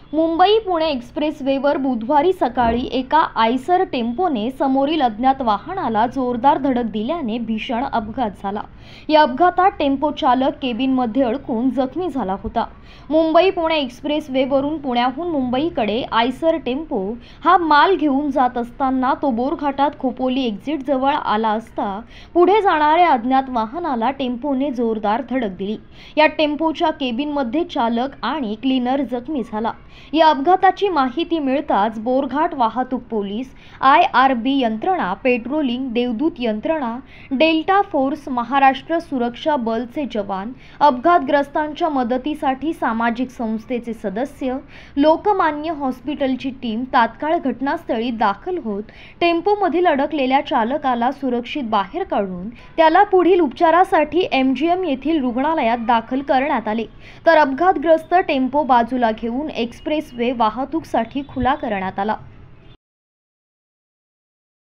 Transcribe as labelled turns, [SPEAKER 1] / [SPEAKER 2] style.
[SPEAKER 1] मुंबई पुणे एक्सप्रेसवेवर बुधवारी सकाळी एका आयसर टेम्पोने समोरील अज्ञात वाहनाला जोरदार धडक दिल्याने भीषण अपघात झाला। या अपघातात टेम्पो चालक केबिनमध्ये अडकून जखमी झाला होता। मुंबई पुणे एक्सप्रेसवेवरून पुण्याहून मुंबईकडे आयसर टेम्पो हा माल घेऊन जात असताना तो बोरघाटात खोपोली एक्झिट जवळ आला असता पुढे जाणाऱ्या अज्ञात वाहनाला टेम्पोने जोरदार धडक दिली। या टेम्पोच्या केबिनमध्ये चालक आणि क्लीनर जखमी झाला। या अपघाताची माहिती मिळताच बोरघाट वाहतूक पोलीस, IRB यंत्रणा, पेट्रोलिंग, देवदूत यंत्रणा, डेल्टा फोर्स, महाराष्ट्र सुरक्षा बलचे जवान, अपघातग्रस्तांच्या मदतीसाठी सामाजिक संस्थेचे सदस्य, लोकमान्य हॉस्पिटलची टीम तात्काळ घटनास्थळी दाखल होत टेम्पोमधील अडकलेल्या चालकाला सुरक्षित बाहेर काढून त्याला पुढील उपचारासाठी MGM येथील रुग्णालयात दाखल करण्यात आले। तर अपघातग्रस्त टेम्पो बाजूला घेऊन एक्सप्रेसवे वाहतूकसाठी खुला करण्यात आला।